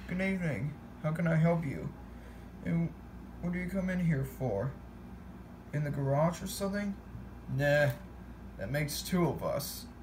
Good evening. How can I help you? And what do you come in here for? In the garage or something? Nah, that makes two of us.